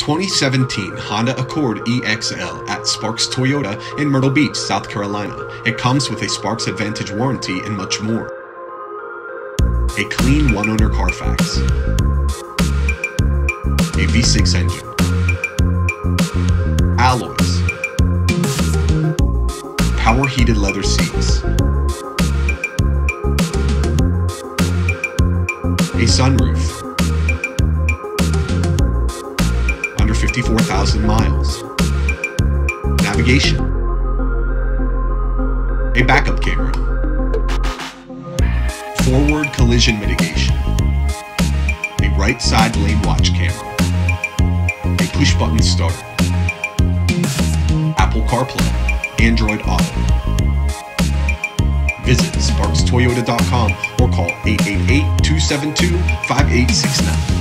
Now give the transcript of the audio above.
2017 Honda Accord EXL at Sparks Toyota in Myrtle Beach, South Carolina. It comes with a Sparks Advantage warranty and much more. A clean one-owner CARFAX. A V6 engine. Alloys. Power heated leather seats. A sunroof. Under 54,000 miles. Navigation. A backup camera. Forward collision mitigation. A right side lane watch camera. A push button start. Apple CarPlay. Android Auto. Visit SparksToyota.com or call 888-272-5869.